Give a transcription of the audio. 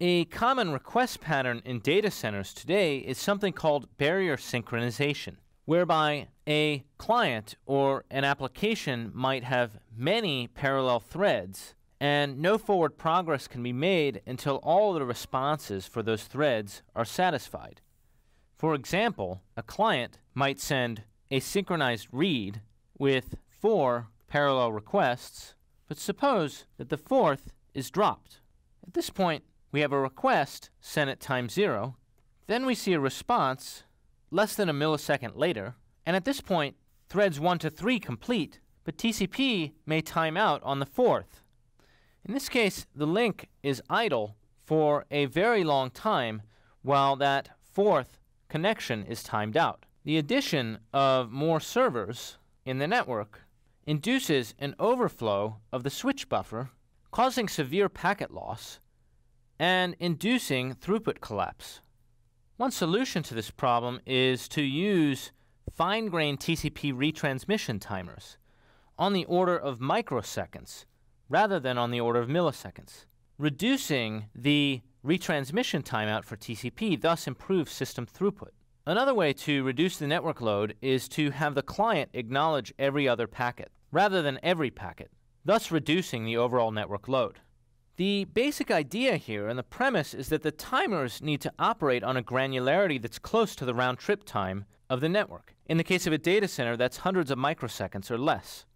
A common request pattern in data centers today is something called barrier synchronization, whereby a client or an application might have many parallel threads, and no forward progress can be made until all of the responses for those threads are satisfied. For example, a client might send a synchronized read with 4 parallel requests, but suppose that the 4th is dropped. At this point, we have a request sent at time 0, then we see a response less than a millisecond later, and at this point, threads 1 to 3 complete, but TCP may time out on the 4th. In this case, the link is idle for a very long time while that 4th connection is timed out. The addition of more servers in the network induces an overflow of the switch buffer, causing severe packet loss and inducing throughput collapse. One solution to this problem is to use fine-grained TCP retransmission timers on the order of microseconds rather than on the order of milliseconds. Reducing the retransmission timeout for TCP thus improves system throughput. Another way to reduce the network load is to have the client acknowledge every other packet rather than every packet, thus reducing the overall network load. The basic idea here and the premise is that the timers need to operate on a granularity that's close to the round-trip time of the network. In the case of a data center, that's hundreds of microseconds or less.